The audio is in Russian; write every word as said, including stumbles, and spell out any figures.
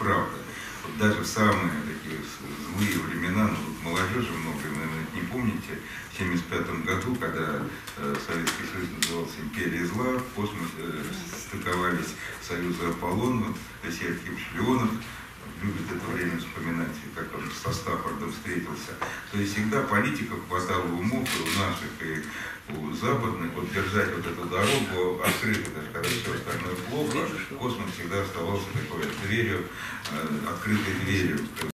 правда. Вот даже в самые такие злые времена, ну, вот молодежи много, наверное, не помните, в семьдесят пятом году, когда э, Советский Союз назывался «Империей зла», в космосе э, стыковались Союзы Аполлон, вот, десятки шпионов, любят это время вспоминать, как он со Стаффордом встретился. То есть всегда политиков хватало умов и у наших, и у западных, вот держать вот эту дорогу открытой, даже когда все остальное плохо, космос всегда оставался такой дверью, открытой дверью.